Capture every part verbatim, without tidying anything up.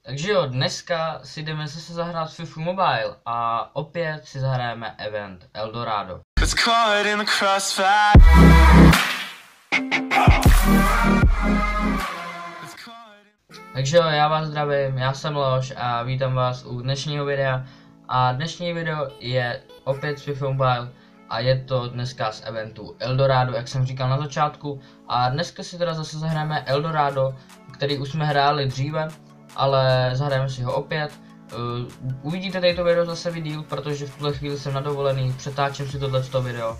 Takže jo, dneska si jdeme zase zahrát FIFA Mobile a opět si zahrajeme event Eldorado. Takže jo, já vás zdravím, já jsem Loš a vítám vás u dnešního videa. A dnešní video je opět z FIFA Mobile a je to dneska z eventu Eldorado, jak jsem říkal na začátku. A dneska si teda zase zahrajeme Eldorado, který už jsme hráli dříve, ale zahrajeme si ho opět. Uh, uvidíte tady to video zase vidíl, protože v tuhle chvíli jsem na dovolený, přetáčím si tohleto video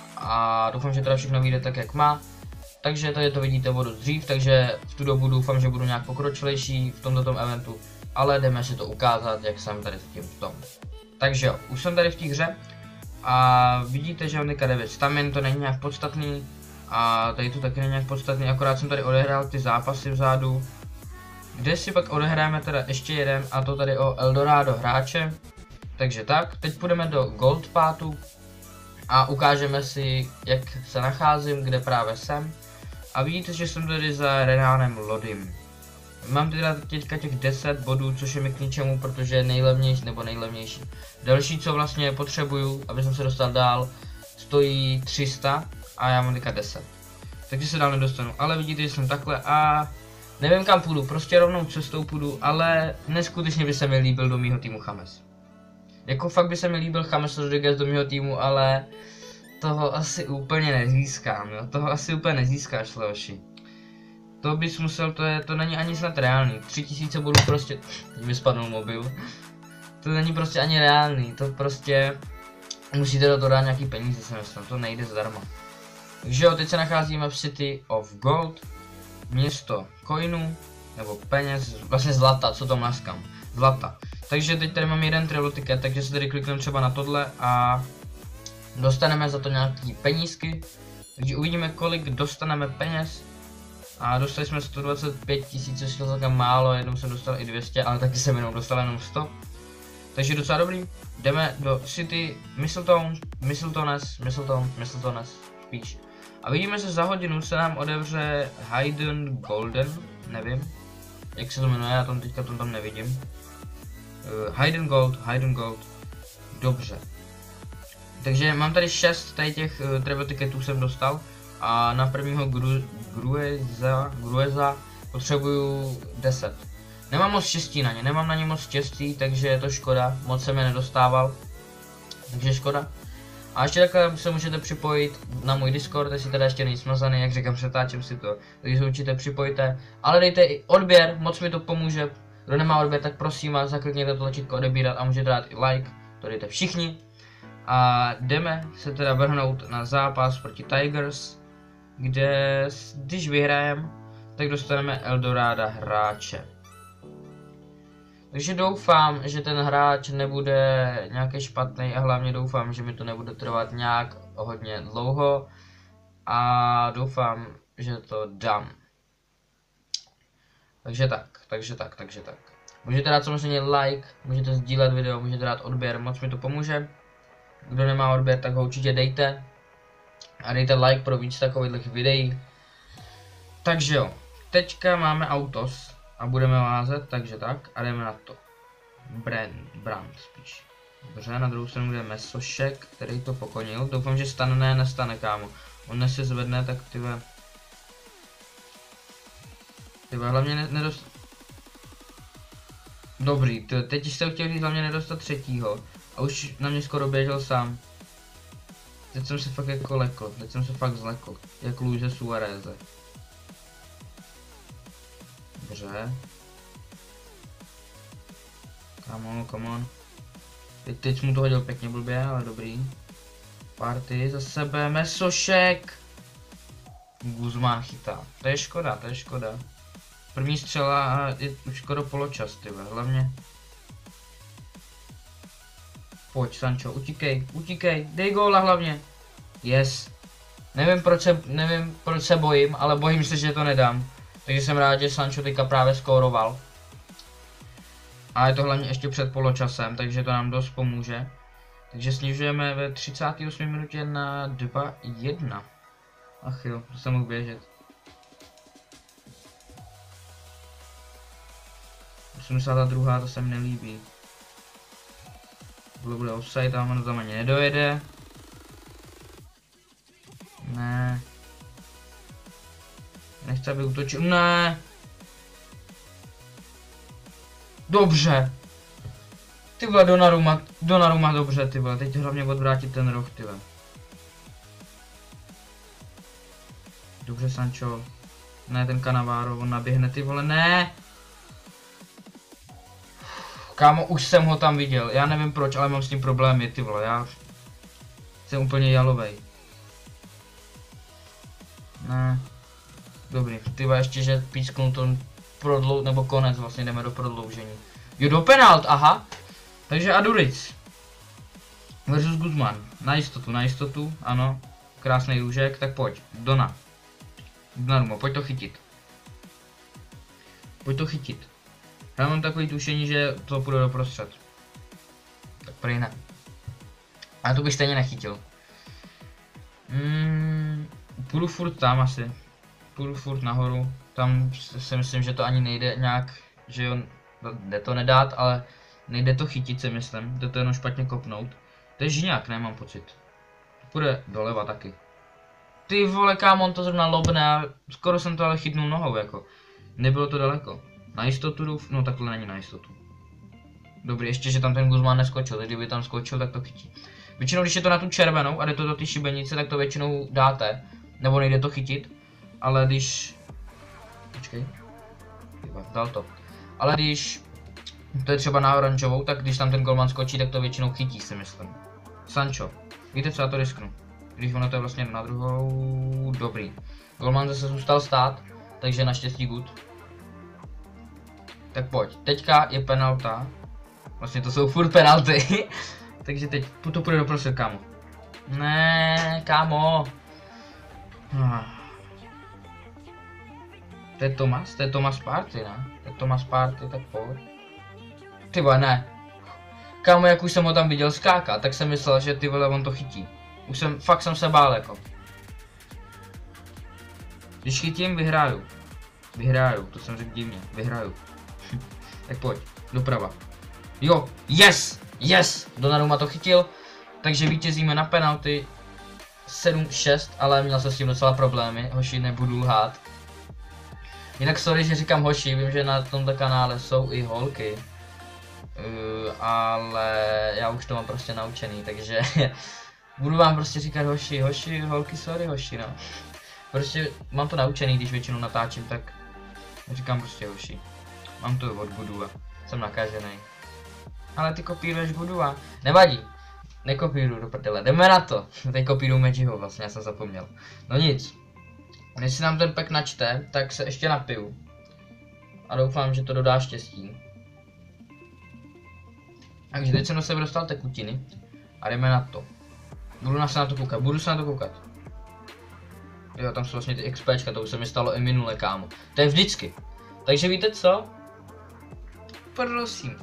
a doufám, že teda všechno vyjde tak, jak má. Takže tady to vidíte vodu dřív, takže v tu dobu doufám, že budu nějak pokročilejší v tomto eventu, ale jdeme si to ukázat, jak jsem tady v tím v tom. Takže jo, už jsem tady v té hře a vidíte, že mám teďka devět stamin, to není nějak podstatný a tady to taky není nějak podstatný, akorát jsem tady odehrál ty zápasy vzadu, kde si pak odehráme teda ještě jeden, a to tady o Eldorado hráče. Takže tak, teď půjdeme do Gold Pathu a ukážeme si, jak se nacházím, kde právě jsem. A vidíte, že jsem tady za Renánem Lodym. Mám teda teďka těch deset bodů, což je mi k ničemu, protože je nejlevnější, nebo nejlevnější. Další, co vlastně potřebuju, aby jsem se dostal dál, stojí tři sta a já mám teďka deset. Takže se dál nedostanu, ale vidíte, že jsem takhle a nevím, kam půjdu, prostě rovnou cestou půjdu, ale neskutečně by se mi líbil do mýho týmu James. Jako fakt by se mi líbil James Rodriguez do mýho týmu, ale toho asi úplně nezískám, jo? Toho asi úplně nezískáš, Leoši. To bys musel, to, je, to není ani snad reálný, tři tisíce bodů prostě, teď mi spadnul mobil. To není prostě ani reálný, to prostě musíte do toho dát nějaký peníze, si myslím, to nejde zdarma. Takže jo, teď se nacházíme v City of Gold, město coinů, nebo peněz, vlastně zlata, co to maskám, zlata. Takže teď tady mám jeden travel ticket, takže se tady klikneme třeba na tohle a dostaneme za to nějaký penízky. Takže uvidíme, kolik dostaneme peněz. A dostali jsme sto dvacet pět tisíc, což je celkem málo, jednou jsem dostal i dvě stě, ale taky jsem jenom dostal jenom sto. Takže docela dobrý. Jdeme do City, Mistletoe, Mistletones, Mistletoe, Mistletones, spíš. A vidíme, že za hodinu se nám otevře Hidden Golden, nevím, jak se to jmenuje, já tam teďka to tam nevidím. Uh, Hidden Gold, Hidden Gold, dobře. Takže mám tady šest tady těch uh, travel ticketů jsem dostal a na prvního gru, Grueza, Grueza potřebuju deset. Nemám moc štěstí na ně, nemám na ně moc štěstí, takže je to škoda, moc jsem je nedostával, takže škoda. A ještě takhle se můžete připojit na můj Discord, jestli teda ještě není smazaný, jak říkám, přetáčím si to, takže se určitě připojte, ale dejte i odběr, moc mi to pomůže. Kdo nemá odběr, tak prosím vás, zaklikněte to tlačítko odebírat a můžete dát i like, to dejte všichni. A jdeme se teda vrhnout na zápas proti Tigers, kde když vyhrajeme, tak dostaneme Eldorado hráče. Takže doufám, že ten hráč nebude nějaký špatný a hlavně doufám, že mi to nebude trvat nějak hodně dlouho a doufám, že to dám. Takže tak, takže tak, takže tak. Můžete dát samozřejmě like, můžete sdílet video, můžete dát odběr, moc mi to pomůže. Kdo nemá odběr, tak ho určitě dejte. A dejte like pro víc takových videí. Takže jo, teďka máme autos a budeme vázet, takže tak, a jdeme na to. Brand, brand spíš. Dobře, na druhou stranu bude Mesošek, který to pokonil. Doufám, že stane, ne, nestane, kámo. On než se zvedne, tak tyve... Tyve, hlavně ne, nedost... Dobrý, tyve, teď jsem chtěl říct hlavně nedostat třetího. A už na mě skoro běžel sám. Teď jsem se fakt jako lekl, teď jsem se fakt zlekl. Jak Luise Suareze. Dobře. Come on, come on. Teď, teď mu to hodil pěkně blbě, ale dobrý. Party za sebe, Mesošek. Guzmán chytá. To je škoda, to je škoda. První střela a je už skoro poločas, tyve, hlavně. Pojď, Sancho, utíkej, utíkej, dej góla hlavně. Yes. Nevím proč, se, nevím proč se bojím, ale bojím se, že to nedám. Takže jsem rád, že Sancho teďka právě skóroval. A je to hlavně ještě před poločasem, takže to nám dost pomůže. Takže snižujeme ve třicáté osmé minutě na dva jedna. Ach jo, to jsem mohl běžet. osmdesátá druhá to se mi nelíbí. Tohle bude offside, tam ono tam ani nedojede. Ne. Nechce, aby útočil. Ne. Dobře. Ty vole, Donnarumma, Donnarumma dobře, ty vole, teď hlavně odvrátit ten roh, ty vole. Dobře, Sancho. Ne, ten Cannavaro, on naběhne, ty vole, ne. Kámo, už jsem ho tam viděl, já nevím proč, ale mám s tím problémy, ty vole, já jsem úplně jalovej. Ne. Dobrý, ty vole, ještě, že písknu to prodlou, nebo konec, vlastně jdeme do prodloužení. Jo, do penalt, aha. Takže Aduric versus Guzman, na jistotu, na jistotu, ano, krásný růžek, tak pojď, Dona. Donnarumma, pojď to chytit. Pojď to chytit. Já mám takový tušení, že to půjde do prostřed. Tak prej ne. A to bych stejně nechytil. Hmm, půjdu furt tam asi. Půjdu furt nahoru, tam si myslím, že to ani nejde nějak, že jo, jde to nedát, ale nejde to chytit, si myslím, jde to jenom špatně kopnout. To je Žňák, nemám pocit. Půjde doleva taky. Ty vole, kámo, on to zrovna lobne a skoro jsem to ale chytnul nohou, jako. Nebylo to daleko. Na jistotu jdu, no takhle není na jistotu. Dobrý, ještě, že tam ten Guzman neskočil, teď kdyby tam skočil, tak to chytí. Většinou, když je to na tu červenou a jde to do ty šibenice, tak to většinou dáte. Nebo nejde to chytit. Ale když... Počkej. Dal to. Ale když... To je třeba na oranžovou, tak když tam ten golman skočí, tak to většinou chytí, si myslím. Sancho. Víte co, já to risknu. Když ono to je vlastně na druhou... Dobrý. Golman zase zůstal stát, takže naštěstí good. Tak pojď. Teďka je penalta. Vlastně to jsou furt penalty. Takže teď to půjde do prostřed, kámo. Ne, kámo. To je Thomas? To je Thomas Partey, ne? To je Thomas Partey, tak pojď. Ty vole, ne. Kámo, jak už jsem ho tam viděl skákat, tak jsem myslel, že ty vole on to chytí. Už jsem, fakt jsem se bál jako. Když chytím, vyhráju. Vyhráju, to jsem řekl divně, vyhráju. Tak pojď, doprava. Jo, yes, yes, Donnarumma to chytil, takže vítězíme na penalty sedm šest, ale měl jsem s tím docela problémy, hoši, nebudu lhát. Jinak sorry, že říkám hoši, vím, že na tomto kanále jsou i holky. Uh, ale já už to mám prostě naučený, takže budu vám prostě říkat hoši, hoši, holky, sorry hoši, no. Prostě mám to naučený, když většinou natáčím, tak říkám prostě hoši. Mám to od Gudua, jsem nakažený. Ale ty kopíruješ Gudua, nevadí. Nekopíruju do prdele, jdeme na to. Teď kopíruju Medžiho, vlastně, já jsem zapomněl. No nic. Když si nám ten pek načte, tak se ještě napiju. A doufám, že to dodá štěstí. Takže teď jsem do sebe dostal tekutiny. A jdeme na to. Budu se na to koukat, budu se na to koukat. Jo, tam jsou vlastně ty XPčka, to už se mi stalo i minule, kámo. To je vždycky. Takže víte co? Prosím.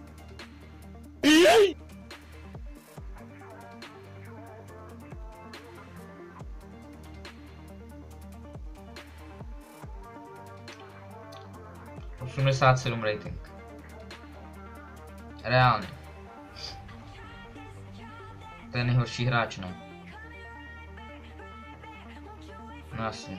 osmdesát sedm rating. Reálně. To je nejhorší hráč, ne? No jasně.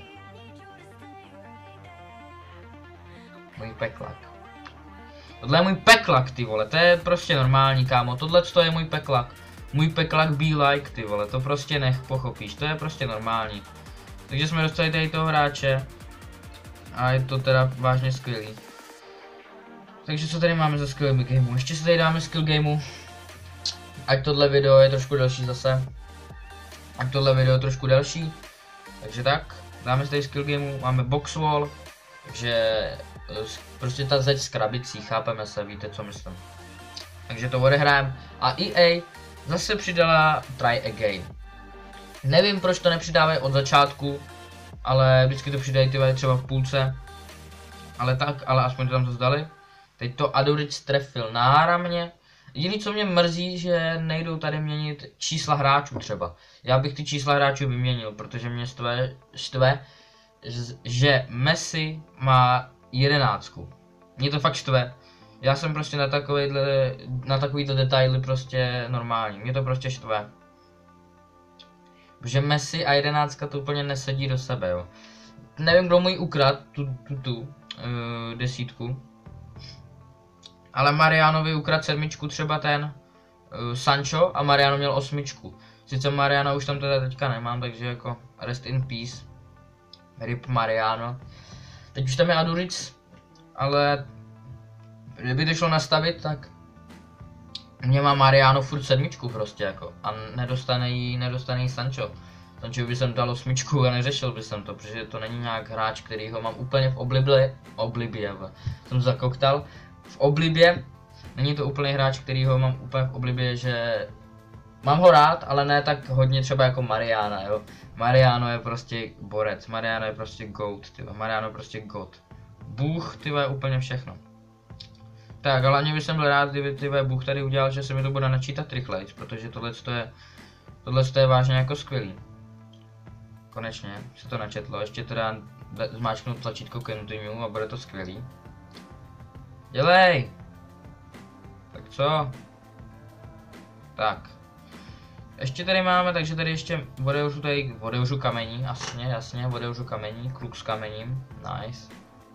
Můj peklak. Tohle je můj peklak, ty vole, to je prostě normální, kámo, tohle to je můj peklak. Můj peklak be like, ty vole, to prostě nech pochopíš, to je prostě normální. Takže jsme dostali tady toho hráče. A je to teda vážně skvělý. Takže co tady máme za skill gameu? Ještě si tady dáme skill gameu. Ať tohle video je trošku delší zase. Ať tohle video je trošku delší. Takže tak, dáme si tady skill gameu, máme box wall. Takže prostě ta zeď s krabicí, chápeme se, víte co myslím. Takže to odehrajeme. A E A zase přidala try again. Nevím proč to nepřidávají od začátku. Ale vždycky to přidají ty třeba v půlce. Ale tak, ale aspoň to tam zase dali. Teď to Aduric trefil náramně. Jediné co mě mrzí, že nejdou tady měnit čísla hráčů třeba. Já bych ty čísla hráčů vyměnil, protože mě štve, štve že Messi má jedenáctku. Mě to fakt štve, Já jsem prostě na takovýhle, na takovýhle detaily prostě normální, mě to prostě štve. Protože Messi a jedenáctka to úplně nesedí do sebe, jo. Nevím, kdo mu ji ukradl, tu, tu, tu, uh, desítku. Ale Marianovi ukradl sedmičku třeba ten uh, Sancho a Mariano měl osmičku. Sice Mariana už tam teda teďka nemám, takže jako rest in peace. Rip Mariano. Teď už tam je Aduric, ale kdyby to šlo nastavit, tak mě má Mariano furt sedmičku prostě jako a nedostane jí, nedostane jí Sancho. Sancho by jsem dal osmičku a neřešil by jsem to, protože to není nějak hráč, který ho mám úplně v oblibě, oblibě, jsem zakoktal, v oblibě, není to úplně hráč, který ho mám úplně v oblibě, že mám ho rád, ale ne tak hodně třeba jako Mariana, jo. Mariano je prostě borec, Mariano je prostě goat, tyva, Mariano je prostě god. Bůh, tyva, je úplně všechno. Tak, ale mě bych byl rád, kdyby tyva, Bůh tady udělal, že se mi to bude načítat rychlejc, protože tohle je, tohle je vážně jako skvělý. Konečně se to načetlo, ještě teda zmáčknu tlačítko continue a bude to skvělý. Dělej! Tak co? Tak. Ještě tady máme, takže tady ještě vodeužu tady, vodeužu kamení, jasně, jasně, vodeužu kamení, kluk s kamením, nice.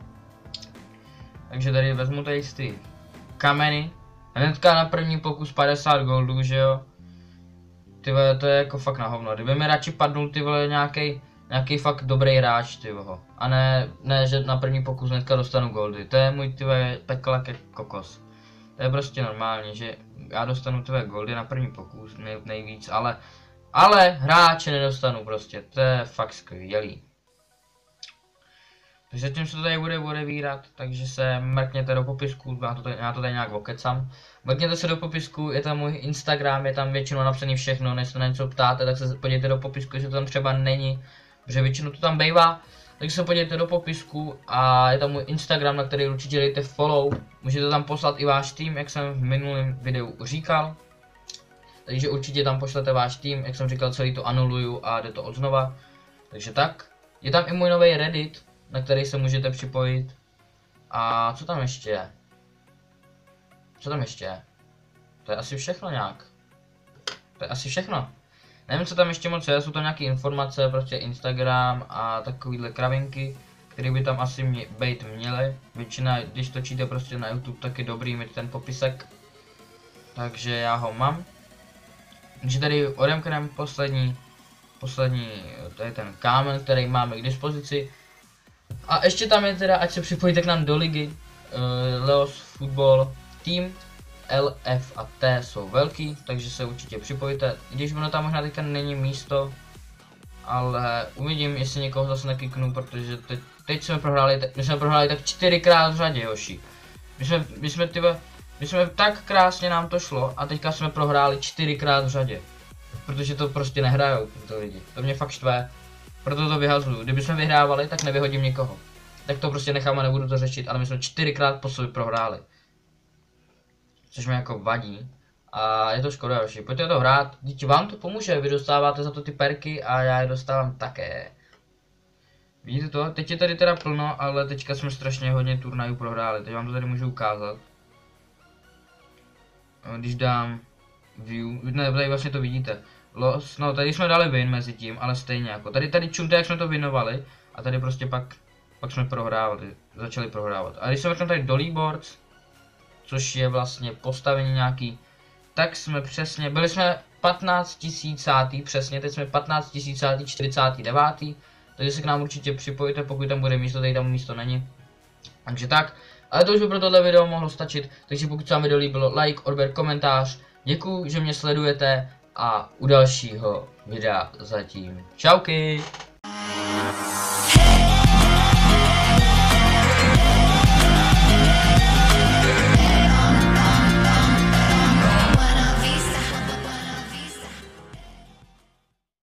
Takže tady vezmu tady ty kameny, hnedka na první pokus padesát goldů, že jo. Ty vole, to je jako fakt na hovno, kdyby mi radši padnul ty vole nějaký nějaký fakt dobrý hráč, ty vole. A ne, ne, že na první pokus hnedka dostanu goldy, to je můj ty vole peklak jak kokos. To je prostě normální, že já dostanu tvé goldy na první pokus nej, nejvíc, ale ale hráče nedostanu prostě, to je fakt skvělý. Takže zatím se to tady bude odevírat, takže se mrkněte do popisku, já to tady, já to tady nějak okecám. Mrkněte se do popisku, je tam můj Instagram, je tam většinou napsaný všechno, než se na něco ptáte, tak se podívejte do popisku, jestli to tam třeba není, protože většinou to tam bývá. Tak se podívejte do popisku a je tam můj Instagram, na který určitě dejte follow. Můžete tam poslat i váš tým, jak jsem v minulém videu říkal. Takže určitě tam pošlete váš tým, jak jsem říkal, celý to anuluju a jde to odznova. Takže tak. Je tam i můj nový Reddit, na který se můžete připojit. A co tam ještě je? Co tam ještě je? To je asi všechno nějak. To je asi všechno. Nevím, co tam ještě moc je, jsou tam nějaké informace, prostě Instagram a takovýhle kravinky, které by tam asi mě, být měly. Většina, když točíte prostě na YouTube, tak je dobrý mít ten popisek. Takže já ho mám. Takže tady odemkneme poslední, poslední, to je ten kámen, který máme k dispozici. A ještě tam je teda, ať se připojíte k nám do ligy, uh, Leos Football Team. L, F a T jsou velký, takže se určitě připojte, když ono tam možná teďka není místo, ale uvidím, jestli někoho zase nekliknu, protože teď, teď jsme prohráli, my jsme prohráli tak čtyřikrát v řadě, hoši. My jsme, my jsme, tyve, my jsme tak krásně nám to šlo a teďka jsme prohráli čtyřikrát v řadě, protože to prostě nehrajou tyto lidi, to mě fakt štve, proto to vyhazuju, kdyby jsme vyhrávali, tak nevyhodím nikoho, tak to prostě nechám a nebudu to řešit, ale my jsme čtyřikrát po sobě prohráli. Což mi jako vadí. A je to škoda, hoši. Pojďte to hrát. Díky vám to pomůže, vy dostáváte za to ty perky a já je dostávám také. Vidíte to? Teď je tady teda plno, ale teďka jsme strašně hodně turnajů prohráli. Teď vám to tady můžu ukázat. Když dám view, ne, tady vlastně to vidíte. Los, no tady jsme dali win mezi tím, ale stejně jako. Tady tady čumte, jak jsme to winovali. A tady prostě pak, pak jsme prohrávali, začali prohrávat. A když se vrtím tady do leagueboards, což je vlastně postavení nějaký, tak jsme přesně, byli jsme patnáct tisícátý přesně, teď jsme patnáct tisícátý čtyřicátý devátý takže se k nám určitě připojte, pokud tam bude místo, tady tam místo není. Takže tak, ale to už by pro tohle video mohlo stačit, takže pokud se vám video líbilo, like, odběr, komentář, děkuju, že mě sledujete a u dalšího videa zatím čauky.